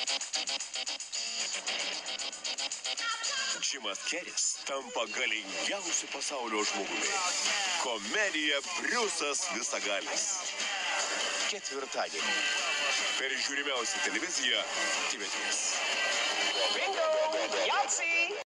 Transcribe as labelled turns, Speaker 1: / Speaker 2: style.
Speaker 1: Džimas Keris tampa galingiausiu pasaulio žmogumi. Komedija Briusas Visagalis. Ketvirtadienį. Per žiūrimiausią televiziją TV3.
Speaker 2: Bingo! Yahtzee!